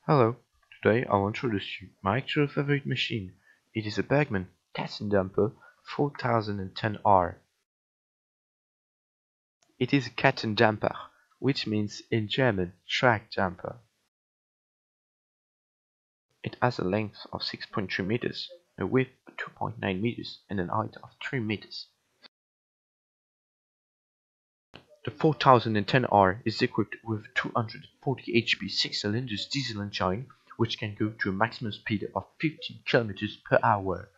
Hello, today I will introduce you my actual favorite machine. It is a Bergmann Kettendumper 4010R. It is a Kettendumper, which means in German track jumper. It has a length of 6.3 meters, a width of 2.9 meters, and a height of 3 meters. The 4010R is equipped with a 240 HP 6 cylinders diesel engine, which can go to a maximum speed of 15 km per hour.